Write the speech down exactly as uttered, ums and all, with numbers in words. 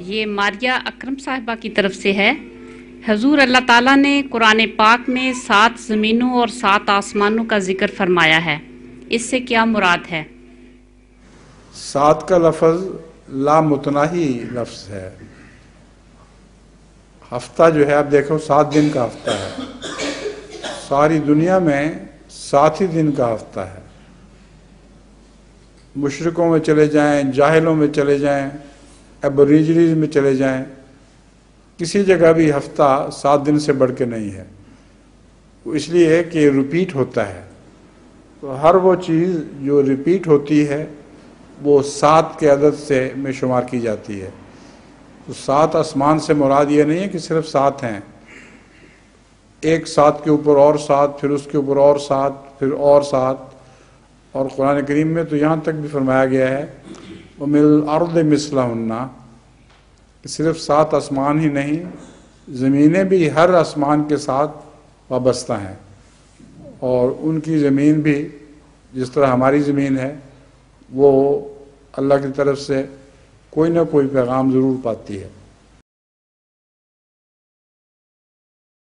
یہ ماریہ اکرم صاحبہ کی طرف سے ہے۔ حضور اللہ تعالیٰ نے قرآن پاک میں سات زمینوں اور سات آسمانوں کا ذکر فرمایا ہے، اس سے کیا مراد ہے؟ سات کا لفظ لامتناہی لفظ ہے۔ ہفتہ جو ہے آپ دیکھو سات دن کا ہفتہ ہے، ساری دنیا میں سات ہی دن کا ہفتہ ہے۔ مشرکوں میں چلے جائیں، جاہلوں میں چلے جائیں، ایبوریجنیز میں چلے جائیں، کسی جگہ بھی ہفتہ سات دن سے بڑھ کے نہیں ہے۔ وہ اس لیے ہے کہ ریپیٹ ہوتا ہے، تو ہر وہ چیز جو ریپیٹ ہوتی ہے وہ سات کے عدد سے میں شمار کی جاتی ہے۔ تو سات آسمان سے مراد یہ نہیں ہے کہ صرف سات ہیں، ایک سات کے اوپر اور سات، پھر اس کے اوپر اور سات، پھر اور سات۔ اور قرآن کریم میں تو یہاں تک بھی فرمایا گیا ہے وَمِنَ الْأَرْضِ مِثْلَهُنَّ، کہ صرف سات آسمان ہی نہیں، زمینیں بھی ہر آسمان کے ساتھ وابستہ ہیں، اور ان کی زمین بھی جس طرح ہماری زمین ہے وہ اللہ کی طرف سے کوئی نہ کوئی پیغام ضرور پاتی ہے۔